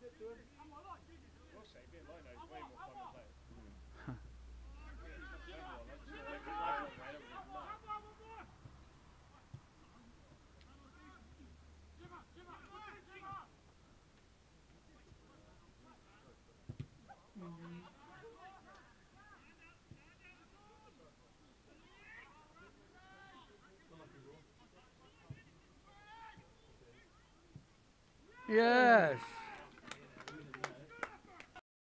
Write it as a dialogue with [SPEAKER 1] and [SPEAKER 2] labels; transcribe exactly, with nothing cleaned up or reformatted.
[SPEAKER 1] Roche, being Lino is way more fun than playing. Everyone, I just want to make the flag long way, everybody's mad.
[SPEAKER 2] Yes.